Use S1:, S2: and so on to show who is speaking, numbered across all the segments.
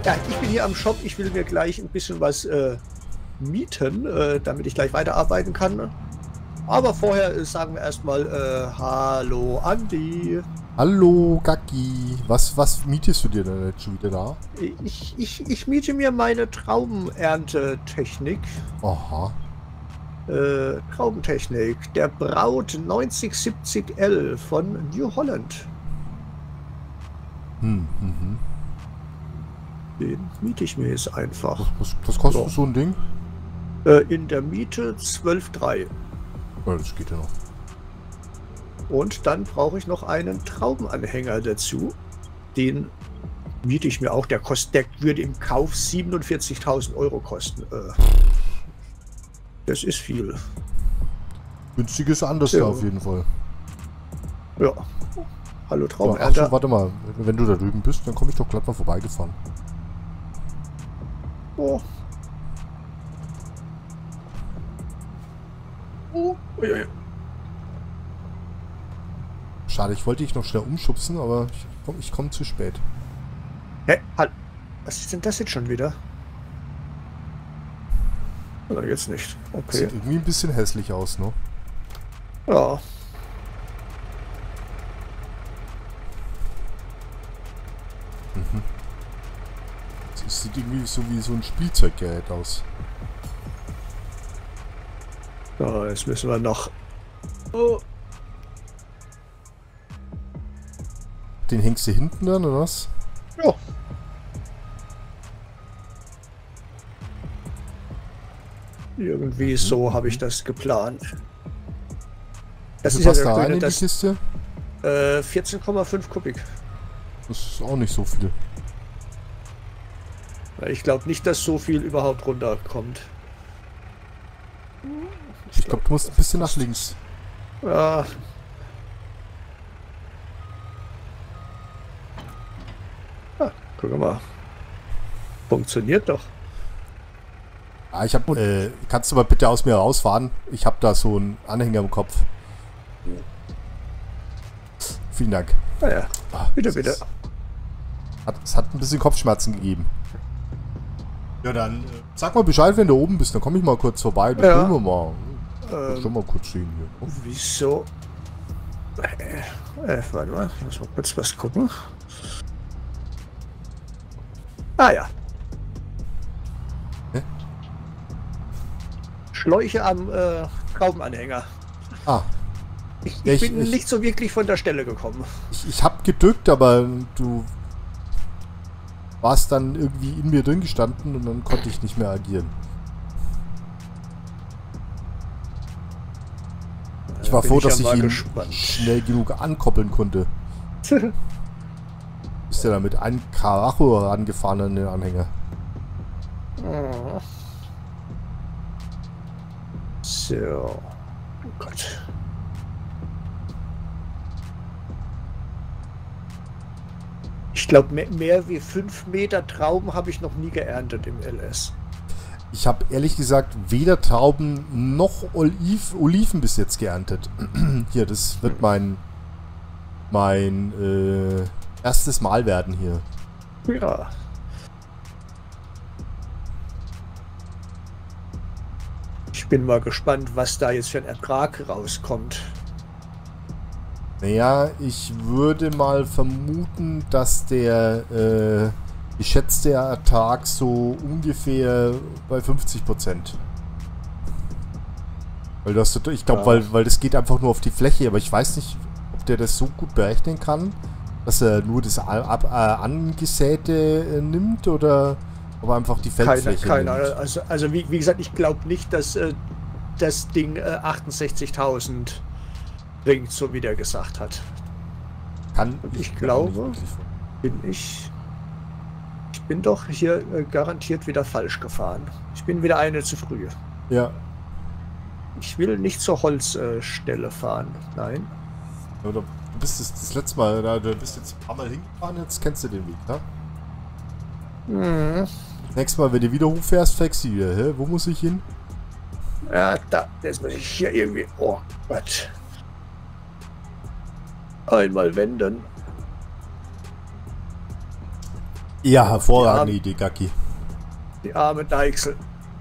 S1: Ja, ich bin hier am Shop. Ich will mir gleich ein bisschen was mieten, damit ich gleich weiterarbeiten kann. Aber vorher sagen wir erstmal hallo Andi.
S2: Hallo Gacki. Was mietest du dir denn jetzt schon wieder da?
S1: Ich miete mir meine Traubenerntetechnik.
S2: Aha.
S1: Traubentechnik. Der Braut 9070L von New Holland.
S2: Mhm.
S1: Den miete ich mir jetzt einfach.
S2: Was kostet so ein Ding?
S1: In der Miete 12,3.
S2: Ja, das geht ja noch.
S1: Und dann brauche ich noch einen Traubenanhänger dazu. Den miete ich mir auch. Der würde im Kauf 47.000 Euro kosten. Das ist viel.
S2: Günstiges anders
S1: Ja.
S2: da auf jeden Fall.
S1: Ja. Hallo
S2: Ach
S1: Traubenernter.
S2: so, warte mal. Wenn du da drüben bist, dann komme ich doch glatt mal vorbeigefahren.
S1: Oh. Oh. Uiui.
S2: Schade, ich wollte dich noch schnell umschubsen, aber ich komm zu spät.
S1: Hä? Halt. Was ist denn das jetzt schon wieder? Oder jetzt nicht. Okay.
S2: Sieht irgendwie ein bisschen hässlich aus, ne?
S1: Ja.
S2: Es sieht irgendwie so wie so ein Spielzeuggerät aus.
S1: So, jetzt müssen wir noch. Oh.
S2: Den hängst du hinten dann, oder was?
S1: Ja. Irgendwie so habe ich das geplant. Das ist ja
S2: passt da
S1: der
S2: rein
S1: Schöne,
S2: in die
S1: das
S2: Kiste?
S1: 14,5 Kubik.
S2: Das ist auch nicht so viel.
S1: Ich glaube nicht, dass so viel überhaupt runterkommt.
S2: Ich glaube, du musst ein bisschen nach links.
S1: Ja. Ah, guck mal. Funktioniert doch.
S2: Ah, ich habe. Kannst du mal bitte aus mir rausfahren? Ich habe da so einen Anhänger im Kopf. Vielen Dank.
S1: Naja,
S2: Ah,
S1: bitte,
S2: es
S1: bitte.
S2: Es hat ein bisschen Kopfschmerzen gegeben. Ja, dann sag mal Bescheid, wenn du oben bist. Dann komme ich mal kurz vorbei. Dann
S1: Ja.
S2: gucken wir mal. Schon mal kurz sehen hier.
S1: Wieso? Warte mal, ich muss mal kurz was gucken. Ah ja.
S2: Hä?
S1: Schläuche am Traubenanhänger.
S2: Ah,
S1: Ich
S2: Ja,
S1: bin nicht so wirklich von der Stelle gekommen.
S2: ich habe gedrückt, aber du warst dann irgendwie in mir drin gestanden und dann konnte ich nicht mehr agieren. Ich war froh, dass ich ihn schnell genug ankoppeln konnte. Bist ja da mit einem Karacho rangefahren an den Anhänger.
S1: Oh. So. Oh Gott. Ich glaube, mehr wie 5 Meter Trauben habe ich noch nie geerntet im LS.
S2: Ich habe ehrlich gesagt weder Trauben noch Oliven bis jetzt geerntet. Hier, das wird mein erstes Mal werden hier.
S1: Ja. Ich bin mal gespannt, was da jetzt für ein Ertrag rauskommt.
S2: Naja, ich würde mal vermuten, dass der geschätzte Ertrag so ungefähr bei 50%. Weil das, ich glaube,
S1: Ja.
S2: weil das geht einfach nur auf die Fläche, aber ich weiß nicht, ob der das so gut berechnen kann, dass er nur das Angesäte nimmt oder ob er einfach die Feldfläche
S1: Keine
S2: nimmt.
S1: also wie gesagt, ich glaube nicht, dass das Ding 68.000 bringt, so wie der gesagt hat.
S2: Kann
S1: Ich
S2: mir auch nicht
S1: glaube,
S2: wirklich
S1: ich bin doch hier garantiert wieder falsch gefahren. Ich bin wieder eine zu früh.
S2: Ja.
S1: Ich will nicht zur Holzstelle fahren. Nein.
S2: Oder du bist das letzte Mal, du bist jetzt ein paar Mal hingefahren, jetzt kennst du den Weg, ne?
S1: Hm.
S2: Nächstes Mal, wenn du wieder hochfährst, fragst du wieder, hä? Wo muss ich hin?
S1: Ja, jetzt muss ich hier irgendwie. Oh Gott. Einmal wenden.
S2: Ja, hervorragende Idee, Gacki.
S1: Die arme Deichsel.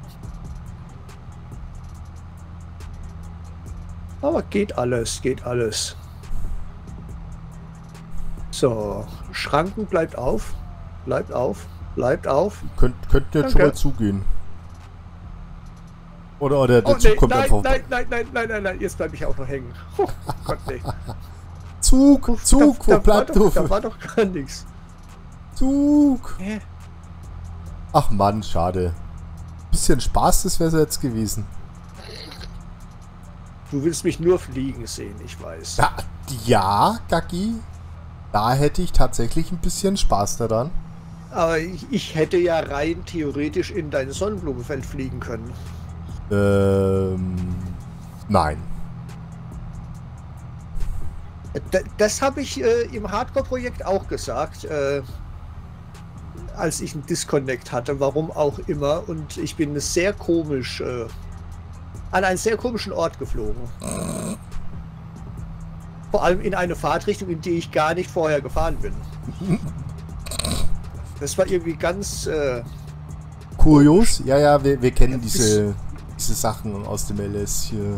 S1: Aber geht alles, geht alles. So, Schranken bleibt auf. Bleibt auf. Bleibt auf.
S2: Könnten jetzt schon mal zugehen. Oder der Zug kommt einfach.
S1: Nein, jetzt bleibe ich auch noch hängen. Oh Gott, nee.
S2: Zug, wo bleibt du?
S1: Da war doch gar nichts.
S2: Zug. Ach Mann, schade. Bisschen Spaß, das wäre es jetzt gewesen.
S1: Du willst mich nur fliegen sehen, ich weiß.
S2: Ja, Gacki. Da hätte ich tatsächlich ein bisschen Spaß daran.
S1: Aber ich hätte ja rein theoretisch in dein Sonnenblumenfeld fliegen können.
S2: Nein.
S1: Das habe ich im Hardcore-Projekt auch gesagt, als ich einen Disconnect hatte, warum auch immer. Und ich bin sehr komisch an einen sehr komischen Ort geflogen. Vor allem in eine Fahrtrichtung, in die ich gar nicht vorher gefahren bin. Das war irgendwie ganz...
S2: kurios? Ja, wir kennen diese Sachen aus dem LS hier.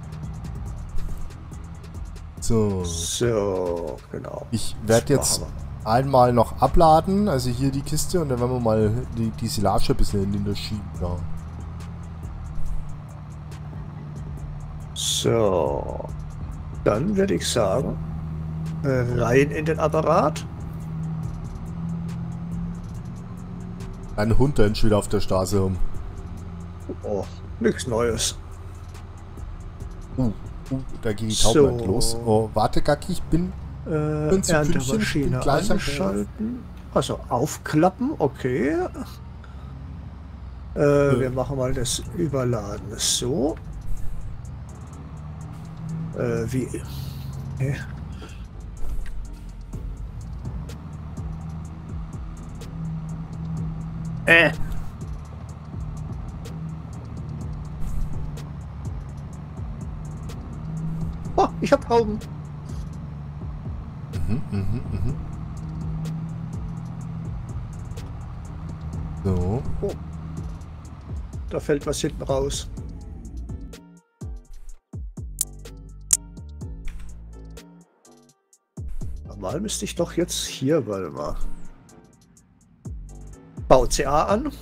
S2: So, genau. Ich werde jetzt einmal noch abladen, also hier die Kiste, und dann werden wir mal die Silage ein bisschen in der Schiene. Ja.
S1: So, dann würde ich sagen, rein in den Apparat.
S2: Ein Hund rennt wieder auf der Straße rum.
S1: Oh, nichts Neues.
S2: Da geht die Taube los. Oh, warte, Gacki, ich bin
S1: Erntemaschine gleich anschalten. Also aufklappen, okay. Wir machen mal das Überladen so. Wie? Oh, ich hab Tauben.
S2: So.
S1: Oh. Da fällt was hinten raus. Normal müsste ich doch jetzt hier, warte mal. Bau CA an.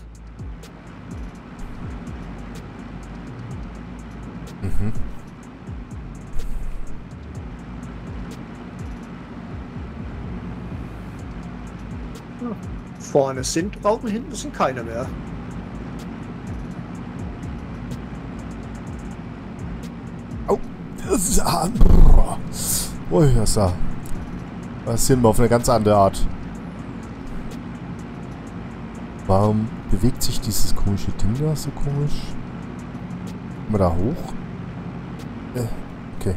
S1: Vorne sind Raupen, hinten sind keine mehr.
S2: Oh, das ist oh, das sind wir auf eine ganz andere Art. Warum bewegt sich dieses komische Ding da so komisch? Mal da hoch? Okay.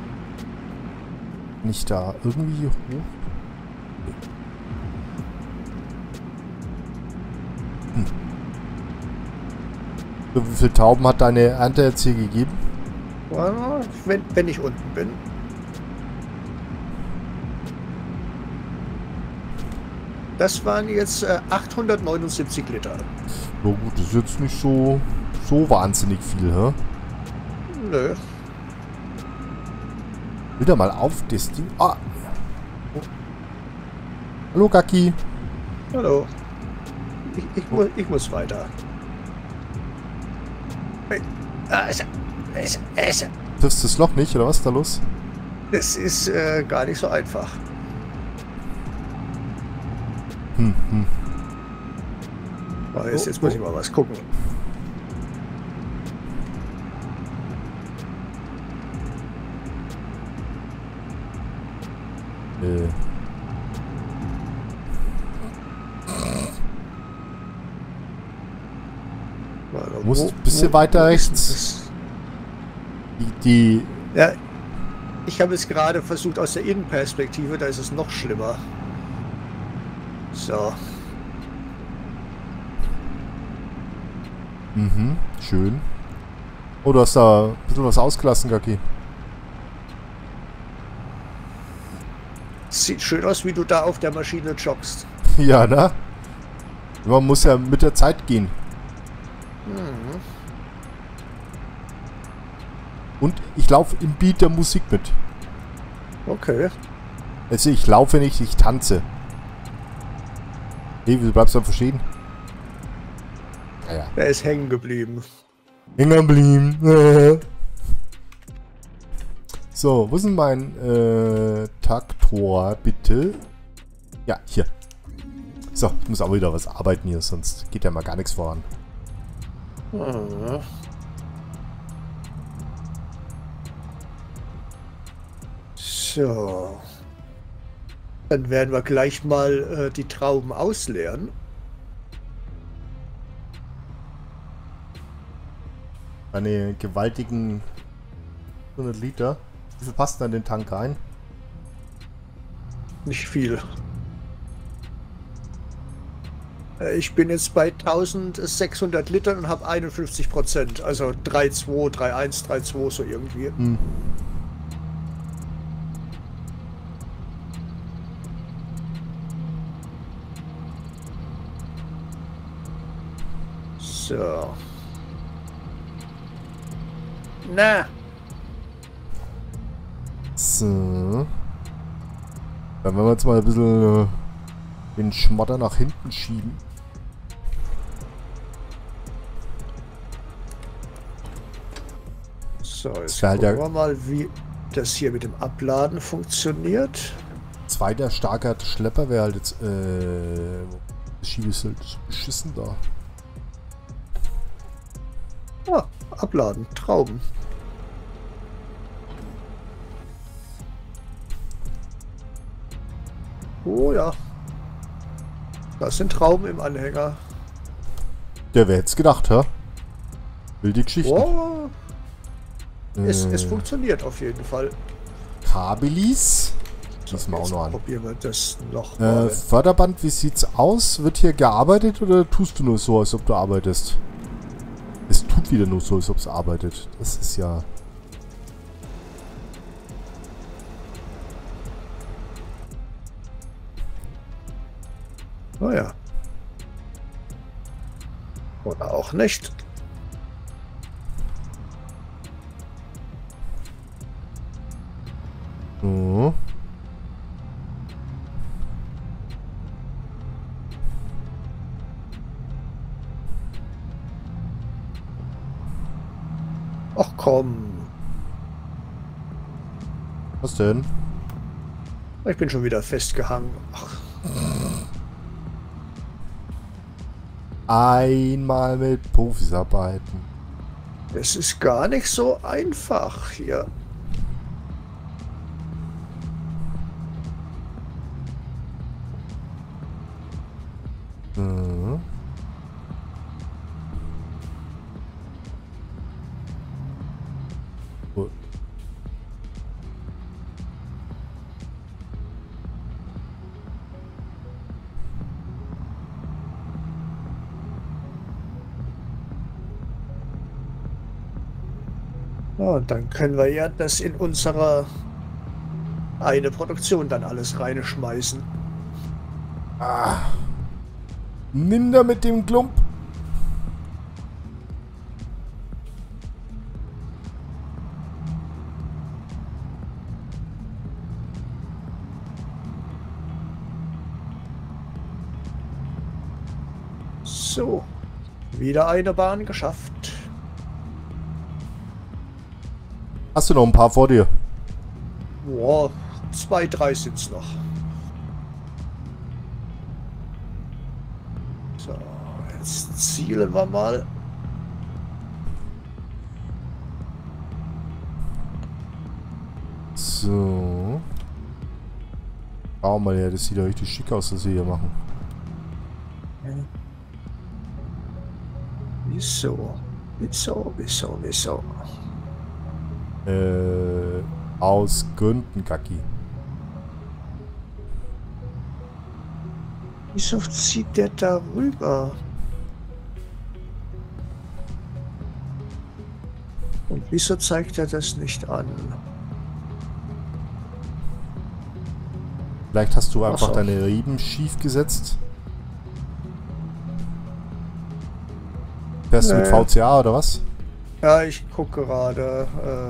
S2: Nicht da irgendwie hoch? So, wie viele Tauben hat deine Ernte jetzt hier gegeben?
S1: Wenn ich unten bin. Das waren jetzt 879 Liter.
S2: Na gut, das ist jetzt nicht so wahnsinnig viel, hä?
S1: Nö.
S2: Wieder mal auf das Ding. Ah. Hallo, Gacki.
S1: Hallo. Ich muss weiter.
S2: Triffst du das Loch nicht, oder was ist da los?
S1: Das ist gar nicht so einfach. Jetzt muss ich mal was gucken.
S2: Du musst ein bisschen weiter rechts.
S1: Ja, ich habe es gerade versucht aus der Innenperspektive, da ist es noch schlimmer. So.
S2: Schön. Oh, du hast da ein bisschen was ausgelassen, Gacki.
S1: Sieht schön aus, wie du da auf der Maschine joggst.
S2: Ja, ne? Man muss ja mit der Zeit gehen.
S1: Mhm.
S2: Und ich laufe im Beat der Musik mit.
S1: Okay.
S2: Also ich laufe nicht, ich tanze. Hey, wieso bleibst du am Verstehen? Naja.
S1: Er ist hängen geblieben.
S2: Hängen geblieben. So, wo ist denn mein Traktor, bitte? Ja, hier. So, ich muss auch wieder was arbeiten hier, sonst geht ja mal gar nichts voran.
S1: Mhm. So. Dann werden wir gleich mal die Trauben ausleeren.
S2: Eine gewaltigen 100 Liter. Wie viel passt denn in den Tank rein?
S1: Nicht viel. Ich bin jetzt bei 1600 Litern und habe 51%. Also 3,2, 3,1, 3,2 so irgendwie.
S2: Hm.
S1: So. Na.
S2: So. Dann werden wir jetzt mal ein bisschen den Schmotter nach hinten schieben.
S1: So, jetzt
S2: halt
S1: gucken wir mal, wie das hier mit dem Abladen funktioniert.
S2: Zweiter starker Schlepper wäre halt jetzt, Schiebe ist halt so beschissen da.
S1: Ah, abladen, Trauben. Oh ja. Das sind Trauben im Anhänger.
S2: Der wäre jetzt gedacht, hä? Wilde Geschichte.
S1: Oh. Es funktioniert auf jeden Fall.
S2: Kabelis. Schließen wir auch noch an.
S1: Probieren wir das noch mal.
S2: Förderband, wie sieht's aus? Wird hier gearbeitet oder tust du nur so, als ob du arbeitest? Es tut wieder nur so, als ob es arbeitet. Das ist ja...
S1: Oh ja. Oder auch nicht.
S2: So.
S1: Ach komm.
S2: Was denn?
S1: Ich bin schon wieder festgehangen. Ach.
S2: Einmal mit Profis arbeiten.
S1: Es ist gar nicht so einfach hier.
S2: Mhm. Gut.
S1: Ja, und dann können wir ja das in unsere eine Produktion dann alles reinschmeißen.
S2: Ah. Nimm da mit dem Klump.
S1: So, wieder eine Bahn geschafft.
S2: Hast du noch ein paar vor dir?
S1: Boah, 2, 3 sind es noch. So, jetzt zielen wir mal.
S2: So. Schau mal her, das sieht ja richtig schick aus, was wir hier machen.
S1: Wieso?
S2: Aus Gründen, Kaki.
S1: Wieso zieht der da rüber? Und wieso zeigt er das nicht an?
S2: Vielleicht hast du einfach
S1: Ach so.
S2: deine Riemen schief gesetzt. Fährst du mit VCA oder was?
S1: Ja, ich gucke gerade.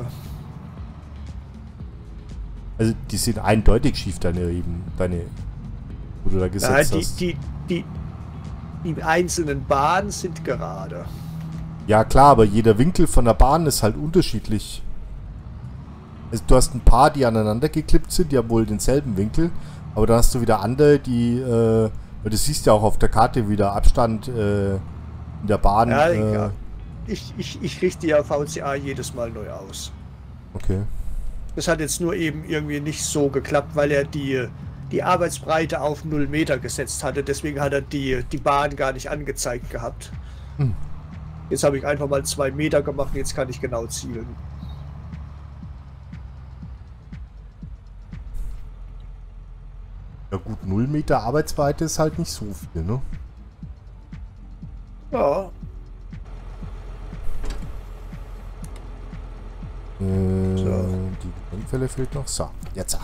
S2: Also die sind eindeutig schief, deine Riemen, wo du da gesetzt hast.
S1: Die einzelnen Bahnen sind gerade.
S2: Ja klar, aber jeder Winkel von der Bahn ist halt unterschiedlich. Also, du hast ein paar, die aneinander geklippt sind, die haben wohl denselben Winkel, aber dann hast du wieder andere, die, du siehst ja auch auf der Karte wieder Abstand in der Bahn.
S1: Ja, egal. Ich richte ja VCA jedes Mal neu aus.
S2: Okay.
S1: Das hat jetzt nur eben irgendwie nicht so geklappt, weil er die Arbeitsbreite auf 0 Meter gesetzt hatte. Deswegen hat er die Bahn gar nicht angezeigt gehabt. Jetzt habe ich einfach mal 2 Meter gemacht und jetzt kann ich genau zielen.
S2: Ja gut, 0 Meter Arbeitsbreite ist halt nicht so viel, ne?
S1: Ja.
S2: Die Brennfälle fehlt noch. So, jetzt.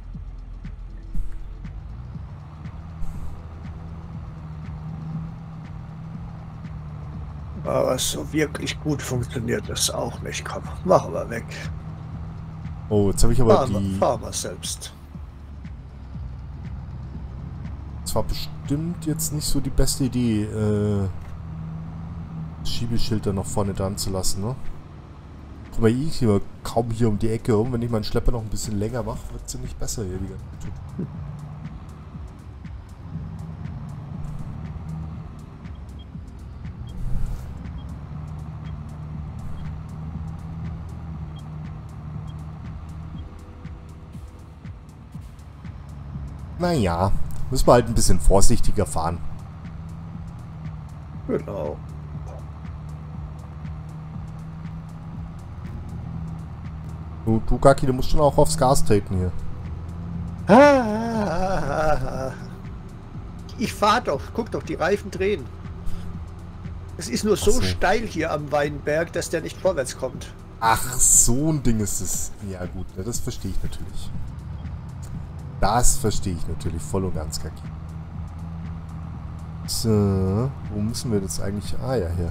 S1: Aber so wirklich gut funktioniert das auch nicht. Komm, machen wir weg.
S2: Oh, jetzt habe ich aber
S1: fahren wir selbst.
S2: Das war bestimmt jetzt nicht so die beste Idee, das Schiebeschild da noch vorne dran zu lassen, ne? Guck mal, ich hier kaum hier um die Ecke rum. Wenn ich meinen Schlepper noch ein bisschen länger mache, wird es nicht besser hier, die ganze Tür. Naja, müssen wir halt ein bisschen vorsichtiger fahren.
S1: Genau.
S2: Du Gaki, du musst schon auch aufs Gas treten hier.
S1: Ich fahr doch, guck doch, die Reifen drehen. Es ist nur so steil hier am Weinberg, dass der nicht vorwärts kommt.
S2: Ach, so ein Ding ist es. Ja gut, ne, das verstehe ich natürlich. Das verstehe ich natürlich voll und ganz, Gaki. So, wo müssen wir das eigentlich? Ah ja, hier.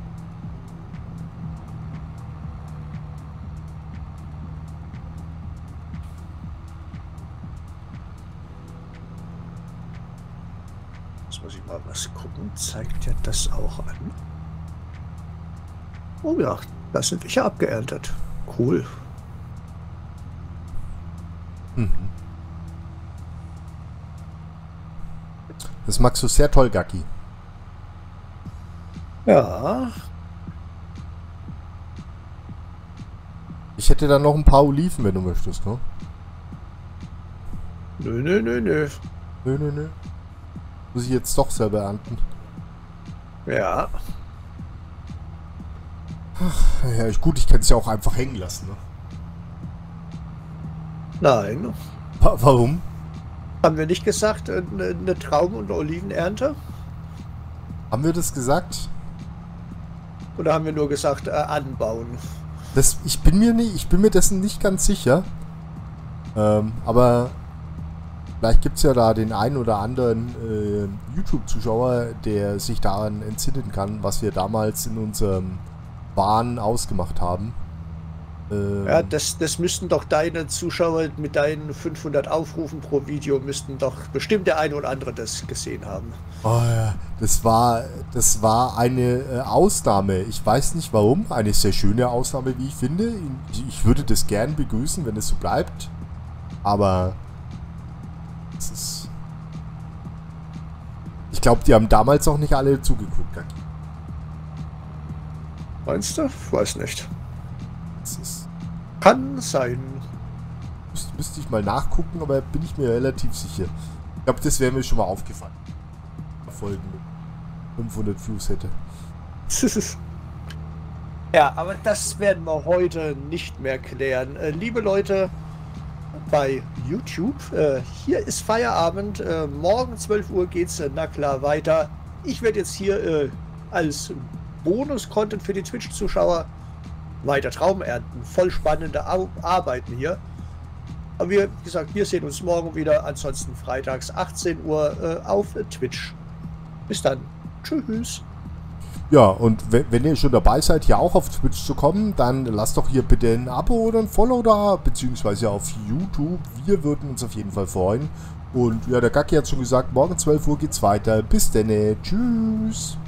S1: Jetzt muss ich mal was gucken. Zeigt ja das auch an? Oh ja, das sind welche abgeerntet. Cool.
S2: Mhm. Das magst du sehr toll, Gaki.
S1: Ja.
S2: Ich hätte da noch ein paar Oliven, wenn du möchtest, ne?
S1: Nö, nö, nö, nö.
S2: Nö, nö, nö. Muss ich jetzt doch selber ernten.
S1: Ja.
S2: Ach, ja, gut, ich kann es ja auch einfach hängen lassen, ne?
S1: Nein.
S2: Warum?
S1: Haben wir nicht gesagt, eine Trauben- und Olivenernte?
S2: Haben wir das gesagt?
S1: Oder haben wir nur gesagt, anbauen?
S2: Ich bin mir dessen nicht ganz sicher. Aber vielleicht gibt es ja da den einen oder anderen YouTube-Zuschauer, der sich daran entsinnen kann, was wir damals in unserem Wahn ausgemacht haben.
S1: Ja, das müssten doch deine Zuschauer mit deinen 500 Aufrufen pro Video müssten doch bestimmt der eine oder andere das gesehen haben.
S2: Oh ja, das war eine Ausnahme. Ich weiß nicht warum. Eine sehr schöne Ausnahme, wie ich finde. Ich würde das gern begrüßen, wenn es so bleibt. Aber es ist... Ich glaube, die haben damals auch nicht alle zugeguckt.
S1: Meinst du? Ich weiß nicht.
S2: Das ist...
S1: Kann sein.
S2: Müsste ich mal nachgucken, aber bin ich mir relativ sicher. Ich glaube, das wäre mir schon mal aufgefallen. Folgen mit 500 Views hätte.
S1: Ja, aber das werden wir heute nicht mehr klären. Liebe Leute bei YouTube, hier ist Feierabend. Morgen 12 Uhr geht's na klar weiter. Ich werde jetzt hier als Bonus-Content für die Twitch-Zuschauer weiter Trauben ernten. Voll spannende Arbeiten hier. Aber wie gesagt, wir sehen uns morgen wieder. Ansonsten freitags 18 Uhr auf Twitch. Bis dann. Tschüss.
S2: Ja, und wenn ihr schon dabei seid, hier auch auf Twitch zu kommen, dann lasst doch hier bitte ein Abo oder ein Follow da, beziehungsweise auf YouTube. Wir würden uns auf jeden Fall freuen. Und ja, der Gacki hat schon gesagt, morgen 12 Uhr geht's weiter. Bis dann, tschüss.